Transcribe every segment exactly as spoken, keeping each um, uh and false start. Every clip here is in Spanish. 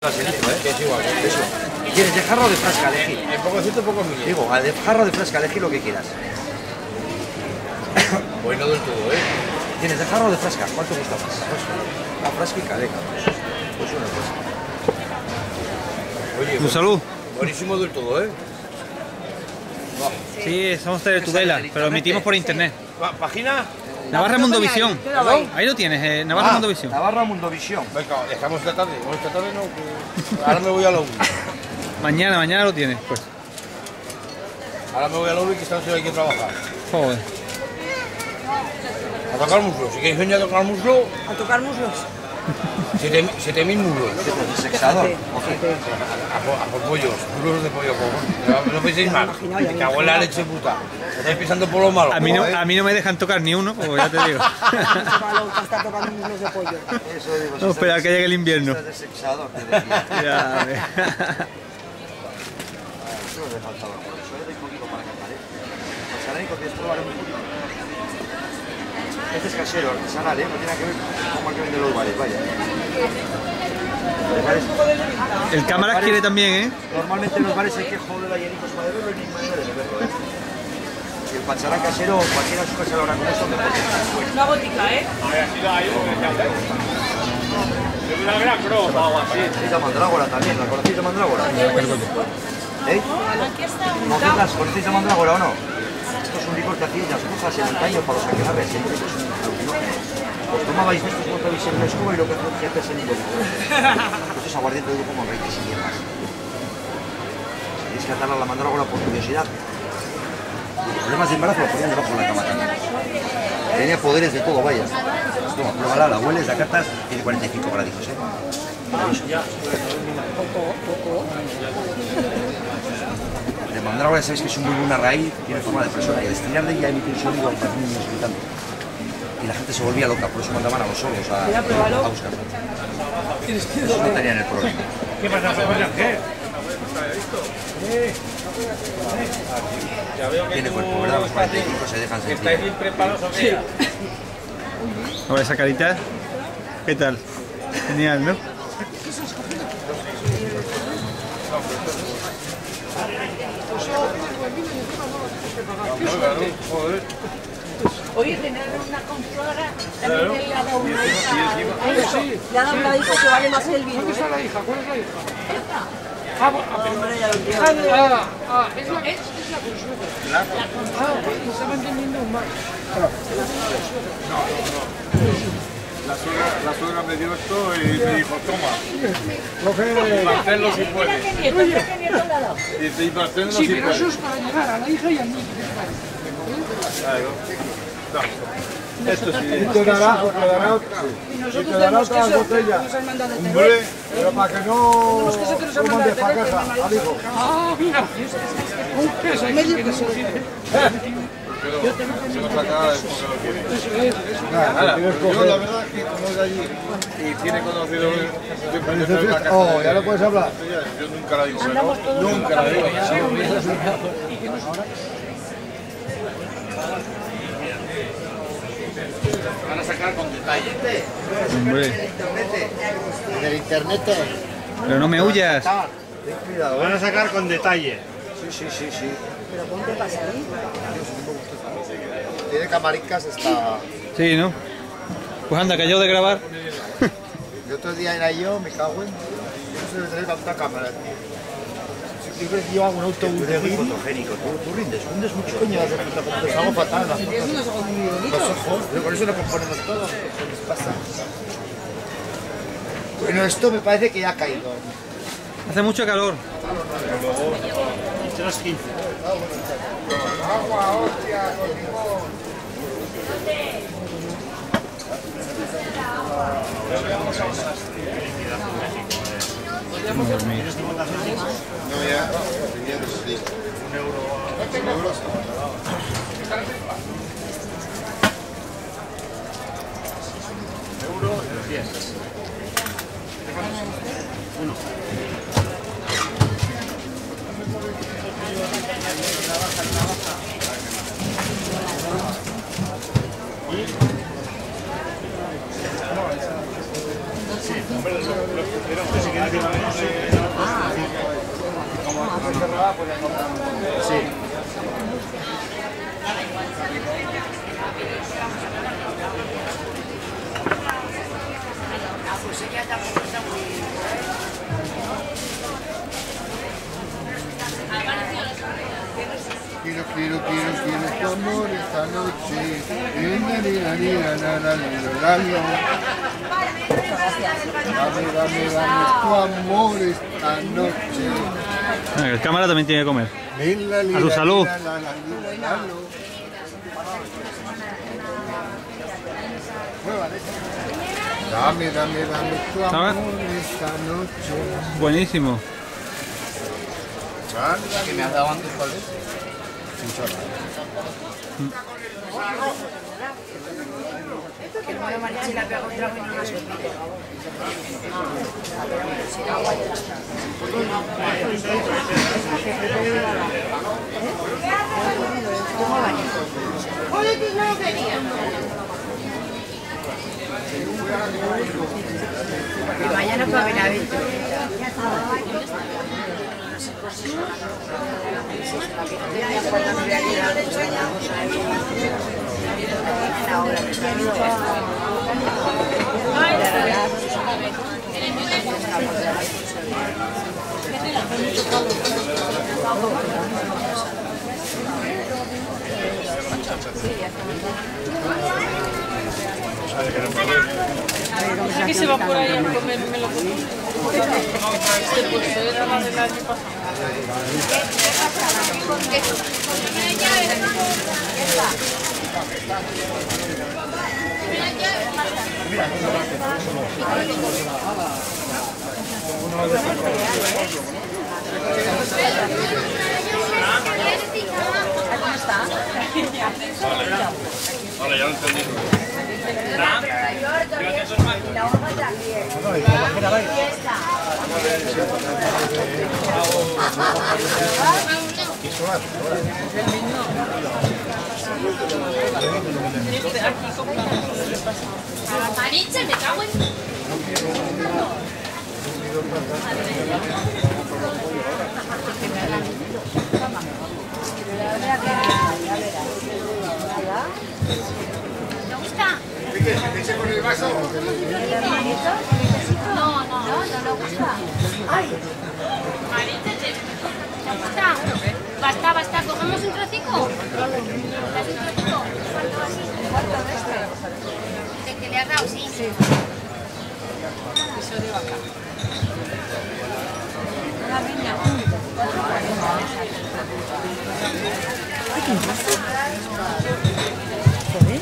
Que es igual, eso. ¿Quieres de jarra o de fresca? Elegir. En poco cierto, poco mío. Digo, al de jarra o de fresca, elegir lo que quieras. Pues no del todo, ¿eh? ¿Tienes de jarra o de fresca? ¿Cuál te gusta más? Pues, la fresca y caleca. Pues una fresca. Oye, Un saludo. Buenísimo del todo, ¿eh? Sí, somos de Tudela, pero emitimos por internet. ¿Página? Navarra Mundovisión. Ahí lo tienes, eh, Navarra Ah, Mundovisión. Navarra Mundovisión. Venga, dejamos esta tarde. Bueno, esta tarde no, que... Ahora me voy a la U. Mañana, mañana lo tienes, pues. Ahora me voy a la U y que esta noche hay que trabajar. Joder. A tocar muslo. Si queréis venir a tocar muslo, A tocar muslos. siete, siete mil muslos. Sexador. A, por- a por pollos, muslos de pollo, cojones. No penséis mal. Me cago en la leche puta. Estáis pensando por lo malo. A mí, no, ¿eh? a mí no me dejan tocar ni uno, pues ya te digo. Chavalón que está tocando muslos de pollo. Eso digo. No, espera que llegue el invierno. Estás de sexador, te decía. Ya, a ver. Eso le faltaba. Por eso le doy un poquito para cantar, ¿eh? Pasaré con esto vale un poquito. Este es casero, artesanal, ¿eh? No tiene que ver con el que vende los bares, vaya. Los bares, El cámara quiere también, ¿eh? normalmente en los bares hay que joder a Yenicos para beberlo y ni manera de beberlo, ¿eh? Y el pacharán casero, cualquiera de su casa lo hará con eso, me puede decir. Una gotica, ¿eh? Conocéis a Mandrágora también, ¿la conocéis a Mandrágora? ¿Eh? ¿Vosotras conocéis a Mandrágora o no? Esto es un licor que hacían las brujas en antaño para los aquelarres, siempre es un alucinógeno. Os tomabais de estos montabais en una escoba y lo que hacía es el licor. Esto es aguardiente de como reyes y hierbas. Queréis catar a la Mandrágora por curiosidad. Problemas de embarazo lo ponían debajo de la cama también. Tenía poderes de todo, vaya. Toma, pruébala, la hueles, la catas, tiene cuarenta y cinco grados, ¿eh? De mandrágora sabéis que es un muy buena raíz, tiene forma de persona y al estirar de ella emite un sonido al niños gritando. Y la gente se volvía loca, por eso mandaban a los solos a, a buscarlo. Eso no tenían el problema. ¿Qué pasa? ¿Qué? Tiene cuerpo, ¿verdad? Los cuarenta y cinco se dejan sentir. ¿Estáis bien preparados o qué? Ahora esa carita. ¿Qué tal? Genial, ¿no? Oye, tener una compradora también le ha dado una hija. Le ha dado una hija que vale más el vino. ¿Dónde está la hija? ¿Cuál es la hija? Ah, hombre, ya lo entiendo. Ah, ah, es la, es, es la consuela. Ah, me estaba entendiendo mal. La suegra, la suegra me dio esto y me dijo, toma, manténlo si puedes. ¿Qué nieto? ¿Qué nieto le ha dado? Dice, y manténlo Sí, si pero eso puedes. es para llegar a la hija y al niño. Claro. No. Esto sí. Y te dará, te dará, Y y nosotros te dará tenemos otra queso botella. que nos han mandado de Hombre, Pero para que no Los quesos que nos han coman mandado de de fracaso Tele, al hijo. Ah, mira. Un queso, medio queso. Yo tengo que se lo saca es porque lo quiere. Nada, Yo la verdad es que como es de allí y tiene conocido de dices fiesta. Oh, ya lo puedes hablar. yo nunca la digo, que no, nunca la digo. Van a sacar con detalle. Hombre. Del internet. Pero no me huyas. Ten cuidado, Van ¿eh? a sacar con detalle. Sí, sí, sí, sí. Pero ponte pasa ahí. Tiene camaricas, está... Sí, ¿no? Pues anda, que yo de grabar. El otro día era yo, me cago en... Yo no sé de tener tanta cámara, tío. Siempre llevo un autobús de guiri. Fotogénico, tú, tú rindes, rindes mucho. Coño, las de puta, como te salgo fatal las fotos. Unos ojos muy Los bonitos. ojos, pero por eso lo componemos todo. ¿Qué les pasa? Bueno, esto me parece que ya ha caído. Hace mucho calor. Agua, hostia, con limón. No, ya, tenía que salir. Un euro. Un euro. Euro y diez. Uno. Sí, hombre, los que pusieron que si quieres Sí. Quiero, quiero, quiero, quiero tu amor esta noche. Dame, dame, dame tu amor esta noche. El cámara también tiene que comer. A tu salud. Dame, dame, dame tu amor esta noche. Buenísimo. ¿Qué me has dado antes, cuál es? Que el mono mariachi la pega un trago y no la suelta. Que mañana para Benavente. Aquí se va por ahí a comer melocotón. Este puesto era la del año pasado. Vale, ya lo entendí. Maricha, me cago en... ¿Te gusta? ¿Te eche con el vaso? No, no, no, no me gusta. Ay. Maricha, ¿te gusta? Basta, basta, ¿cogemos un trocico? ¿Das un trocico? ¿Cuánto así? ¿Cuánto de este? ¿De que le has dado? Sí. Sí. Eso de vaca. Una piña. Ay, ¿qué pasa? ¿Joder?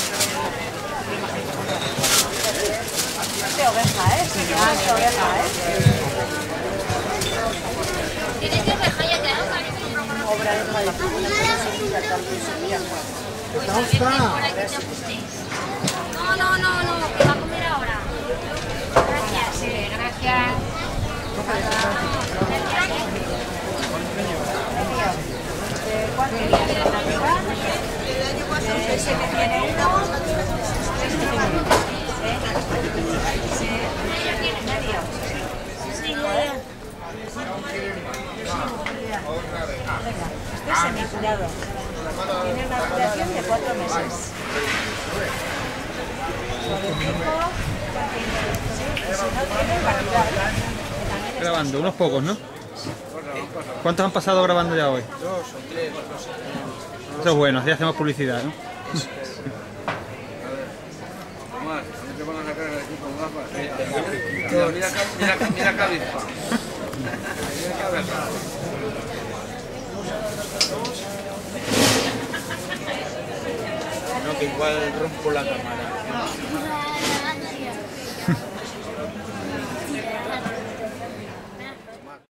De oveja, ¿eh? Sí, de oveja, ¿eh? ¿Tienes de oveja ya te hago? Obra de oveja. No, no, no, no, que va a comer ahora. Gracias, sí, gracias. ¿Cuánto día de la Navidad? El año pasado ese que tiene uno. Sí, medio. Sí, venga, este es semicurado. Tiene una duración de cuatro meses. Grabando, unos pocos, ¿no? ¿Cuántos han pasado grabando ya hoy? Dos o tres, no sé. Eso es bueno, así hacemos publicidad, ¿no? Tomás, no te van a sacar aquí con gafas. Mira, mira, mira, mira cabeza. Mira cabeza. No, que igual rompo la cámara.